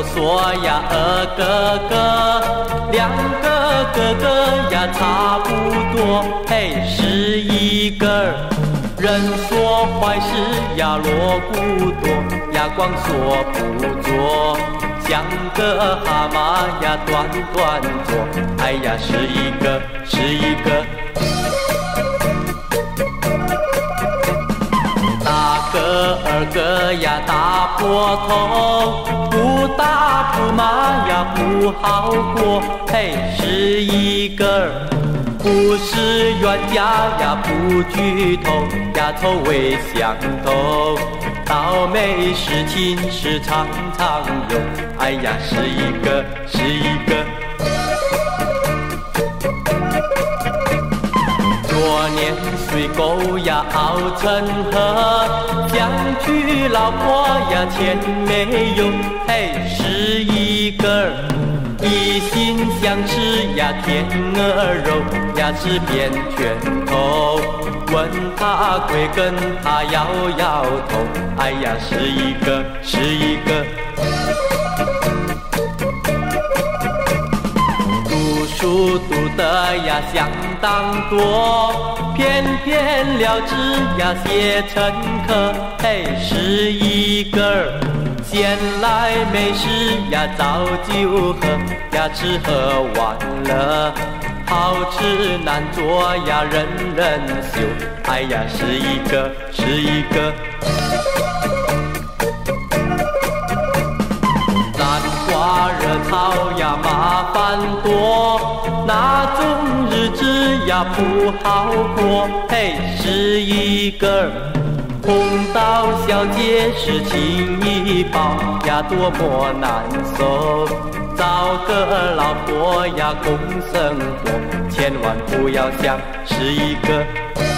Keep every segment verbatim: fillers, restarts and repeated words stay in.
说呀，二哥哥，两个哥哥呀，差不多，嘿，是一个。人说坏事呀，锣鼓多呀，光说不做，像个蛤蟆呀，短短做，哎呀，是一个，是一个。大哥二哥呀，大波头，不打不骂呀，不好过，嘿，是一个。不是冤家呀，不聚头呀，臭味相投，倒霉事情是常常有，哎呀，是一个，是一个。多年水沟呀，熬成河，想娶老婆呀，钱没有，嘿，是一个。一心想吃呀天鹅肉呀，吃遍拳头，问他贵跟他摇摇头，哎呀，是一个，是一个。读书读得呀相当多，偏偏了之呀写成科，嘿，是一个。闲来没事呀，找酒喝呀，吃喝玩乐，好吃难做呀，人人羞。哎呀，是一个，是一个。南瓜热炒呀，麻烦多，那种日子呀不好过。嘿，是一个。碰到小姐是情一包呀，多么难受！找个老婆呀，共生活，千万不要想是一个。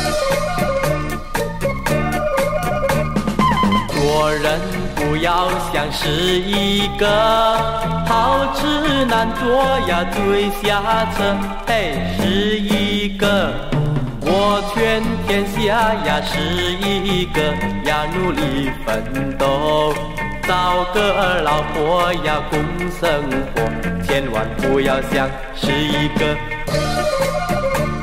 做人不要想是一个，好吃难做呀，追下车，嘿，是一个。我劝天下呀，是一个呀，努力奋斗，找个老婆呀，共生活，千万不要想是一个。